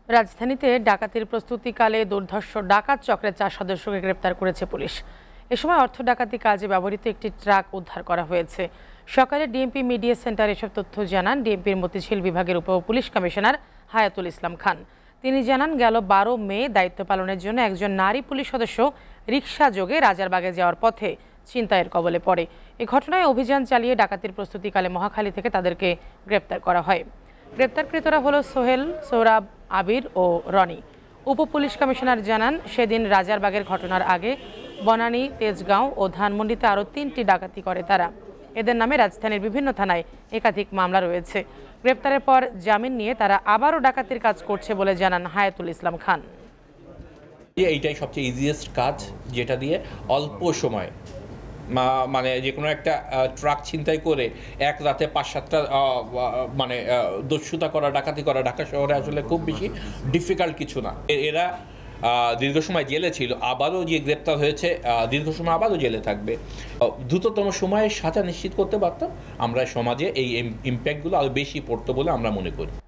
রাজধানীতে ডাকাতির প্রস্তুতিকালে দুর্ধর্ষ ডাকাত চক্রের 4 সদস্যকে গ্রেপ্তার করেছে পুলিশ। এ সময় অর্থ ডাকাতি কাজে ব্যবহৃত একটি ট্রাক উদ্ধার করা হয়েছে। সকালে ডিএমপি মিডিয়া সেন্টার এসব তথ্য জানান ডিএমপির মতিঝিল বিভাগের পুলিশ কমিশনার হায়াতুল ইসলাম খান। তিনি জানান, গেল 12 মে দায়িত্ব পালনের জন্য একজন নারী পুলিশ সদস্য রিকশা যোগে রাজারবাগে যাওয়ার পথে ছিনতাইয়ের কবলে পড়ে। এ ঘটনায় অভিযান চালিয়ে ডাকাতির প্রস্তুতিকালে মহাখালী থেকে তাদেরকে গ্রেপ্তার করা হয়। গ্রেপ্তারকৃতরা হলো সোহেল, সোহরাব, আবির ও রনি। পুলিশ কমিশনার জানান, সেদিন রাজারবাগের ঘটনার আগে বনানী, তেজগাঁও ও ধানমন্ডিতে আরও 3টি ডাকাতি করে তারা। এদের নামে রাজধানীর বিভিন্ন থানায় একাধিক মামলা রয়েছে। গ্রেপ্তারের পর জামিন নিয়ে তারা আবারও ডাকাতির কাজ করছে বলে জানান হায়াতুল ইসলাম খান। এইটাই সবচেয়ে ইজিয়েস্ট কাজ, যেটা দিয়ে অল্প সময় মানে যে কোনো একটা ট্রাক ছিনতাই করে এক রাতে 5-7টা মানে দস্যুতা করা, ডাকাতি করা ঢাকা শহরে আসলে খুব বেশি ডিফিকাল্ট কিছু না। এরা দীর্ঘ সময় জেলে ছিল, আবারও যে গ্রেপ্তার হয়েছে দীর্ঘ সময় আবারও জেলে থাকবে। দ্রুততম সময়ে সাজা নিশ্চিত করতে পারতাম, আমরা সমাজে এই ইম্প্যাক্টগুলো আরও বেশি পড়তো বলে আমরা মনে করি।